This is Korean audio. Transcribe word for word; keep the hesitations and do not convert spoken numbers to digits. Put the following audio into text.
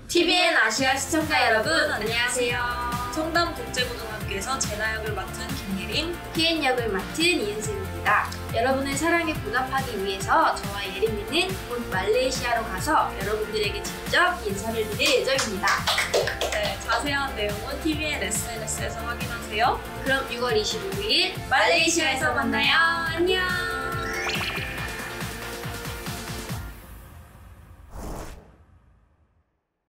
티비엔 아시아 시청자 여러분 안녕하세요. 청담국제고등학교에서 제나 역을 맡은 김예린, 희엔 역을 맡은 이은슬입니다. 여러분의 사랑에 보답하기 위해서 저와 예림이는 곧 말레이시아로 가서 여러분들에게 직접 인사를 드릴 예정입니다. 네, 자세한 내용은 티비엔 에스엔에스에서 확인하세요. 그럼 유월 이십오일 말레이시아에서 만나요. 안녕.